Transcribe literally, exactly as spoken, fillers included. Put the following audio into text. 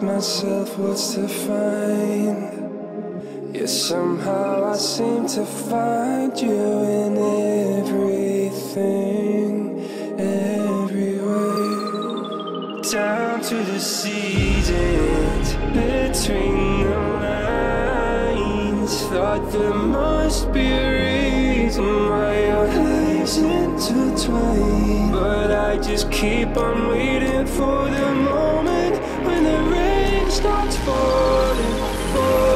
ask myself what's to find. Yeah, somehow I seem to find you in everything, everywhere. Down to the seasons, between the lines. Thought there must be a reason why your lives intertwine, but I just keep on waiting for the moment when the rain starts falling, falling.